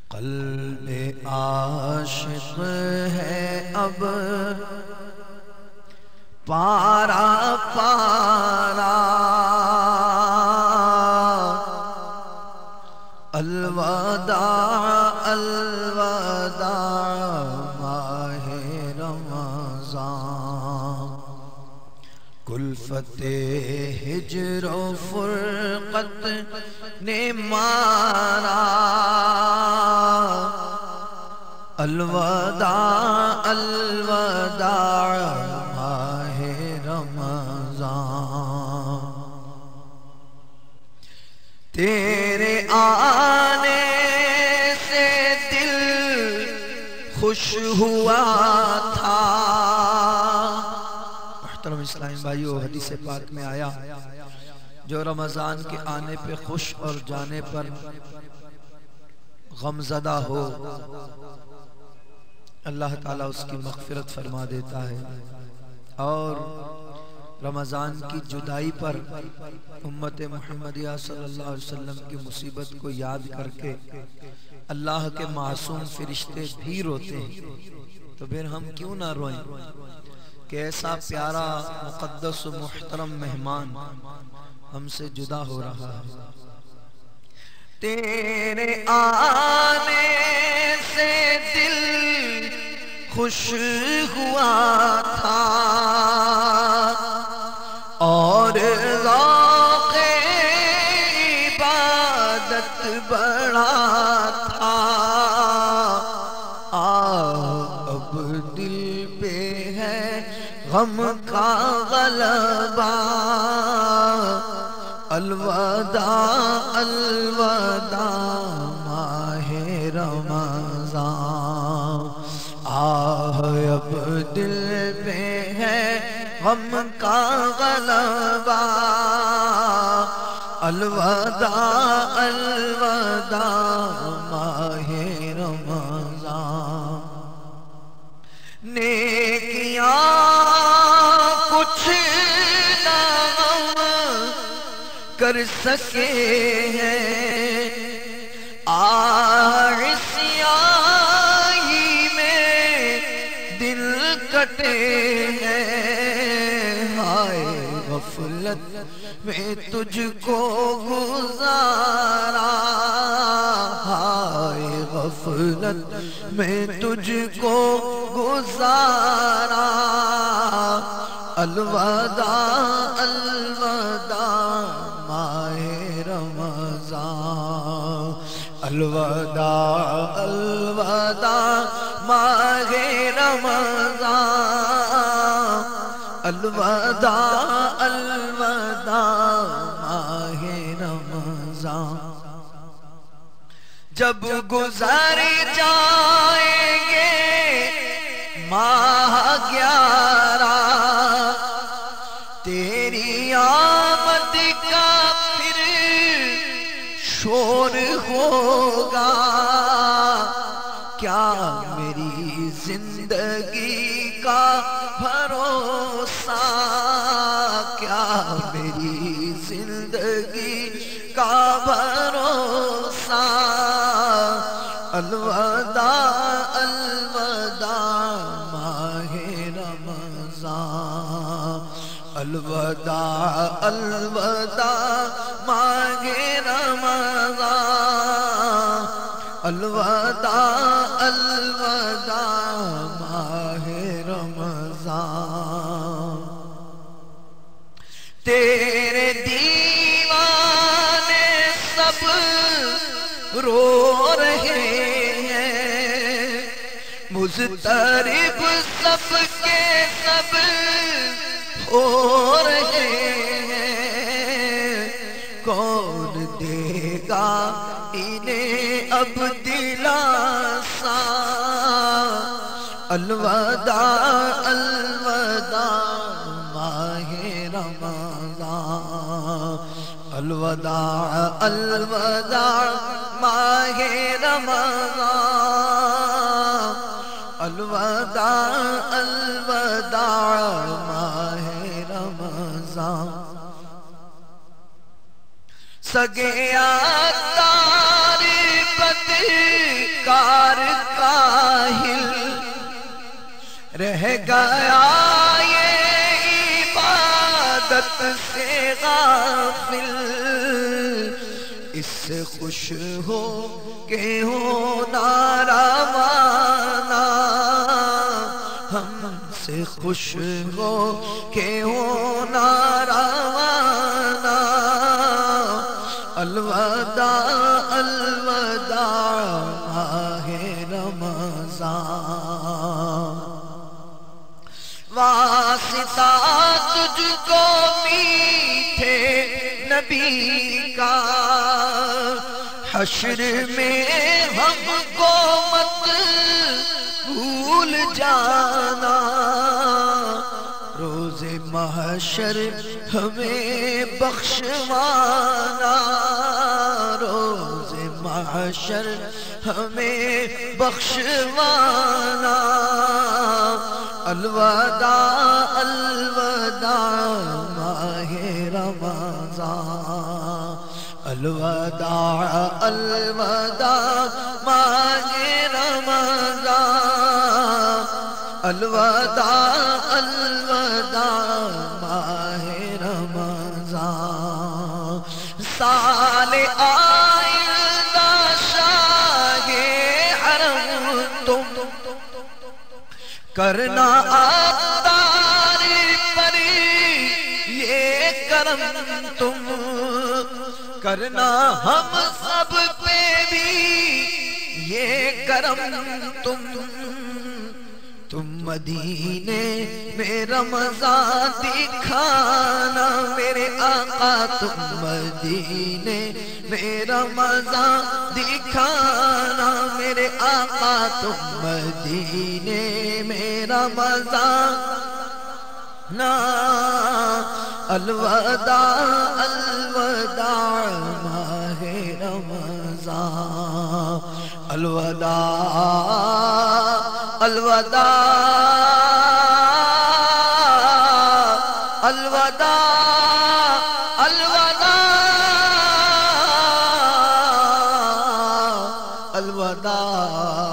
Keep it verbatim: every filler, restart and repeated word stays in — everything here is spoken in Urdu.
قلب عاشق ہے اب پارا پارا، الوداع الوداع ماہ رمضان، کلفت ہجر و فرقت نے مارا، الوداع الوداع ماہ رمضان، تیرے آنے سے دل خوش ہوا تھا۔ محترم اسلامی بھائیو، حدیث پاک میں آیا جو رمضان کے آنے پہ خوش اور جانے پر غمزدہ ہو، اللہ تعالیٰ اس کی مغفرت فرما دیتا ہے، اور رمضان کی جدائی پر امت محمدیہ صلی اللہ علیہ وسلم کی مصیبت کو یاد کر کے اللہ کے معصوم فرشتے بھی روتے ہیں، تو پھر ہم کیوں نہ روئیں کہ ایسا پیارا مقدس و محترم مہمان ہم سے جدا ہو رہا ہے۔ تیرے آنے سے دل خوش ہوا تھا اور ذوق عبادت بڑھا تھا، اب دل پہ ہے غم کا غلبہ، الوداع الوداع ماہ رمضان، آہ اب دل پہ ہے غم کا غلبہ، الوداع الوداع ماہ رمضان، نیکیاں کچھ نہ کر سکے ہیں، عصیائی میں دل کٹے ہیں، ہائے غفلت میں تجھ کو گزارا، ہائے غفلت میں تجھ کو گزارا، الوداع الوداع ماہ رمضان، الوداع الوداع ماہ رمضان، الوداع الوداع ماہ رمضان، جب گزر جائیں گے ماہ گیارہ، تیری آمد کا پھر شور ہوگا، کیا میری زندگی کا بھروسہ، کیا میری زندگی کا بھروسہ، الوداع الوداع ماہ رمضان، الوداع الوداع ماہ رمضان، الوداع الوداع ماہ رمضان، تیرے دیوانے سب رو رہے ہیں، مضطرب سب کے سب ہو رہے ہیں، کون دے گا انہیں اب دلاسا، الوداع الوداع ماہ رمضان، الوداع الوداع ماہ رمضان، الوداع الوداع ماہ رمضان، سگے اتار بدر رہ گیا یہ عبادت سے غافل، اس سے خوش ہو کہ ہو ناروانہ، ہم سے خوش ہو کہ ہو ناروانہ۔ الوداع الوداع ماہ رمضان، واسطہ تجھ کو میٹھے نبی کا، حشر میں ہم کو مت بھول جانا، روز محشر ہمیں بخشوانا، روز محشر ہمیں بخشوانا۔ الوداع الوداع ماہ رمضان، الوداع الوداع ماہ رمضان، الوداع الوداع ماہ رمضان۔ سال آئندہ شاہ حرم تم کرنا عطار پر یہ کرم تم، کرنا ہم سب پہ بھی یہ کرم تم، تم مدینے میں رمضان دکھانا میرے آقا، تم مدینے میں رمضان دکھانا میرے آقا، تم مدینے میں رمضان نا۔ الوداع الوداع ماہ رمضان، الوداع الوداع الوداع الوداع الوداع